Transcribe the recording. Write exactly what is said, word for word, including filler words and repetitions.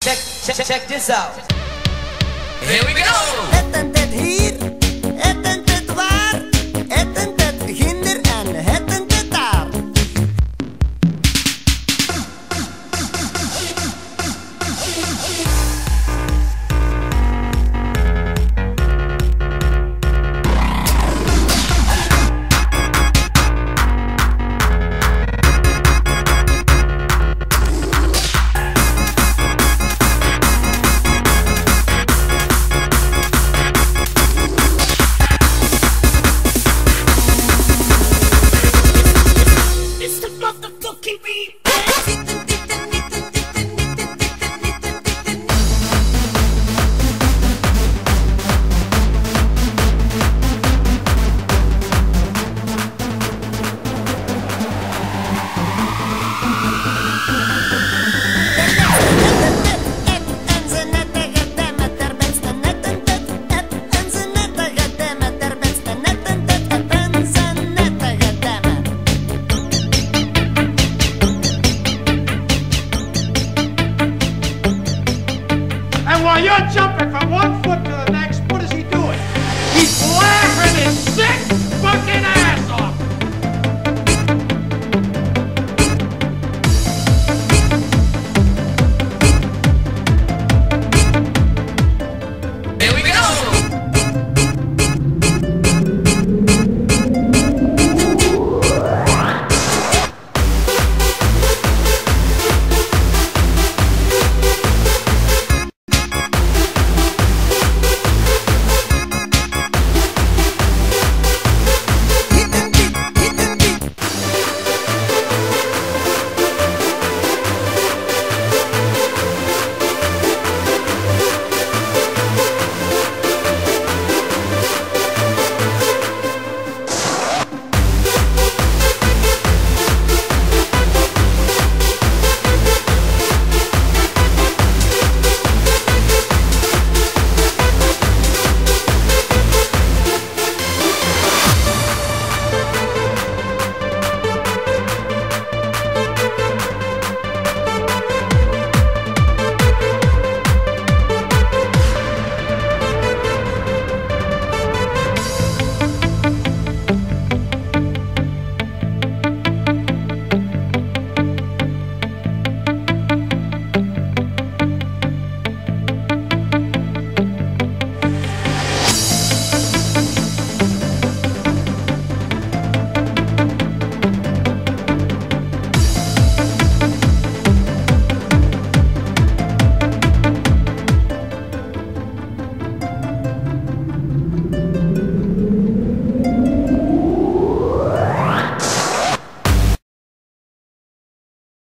check, check, check this out. Here we go. Het en dit hier, het en dit waar, het en dit ginder en het en dit daar. And while you're jumping from one foot to the next,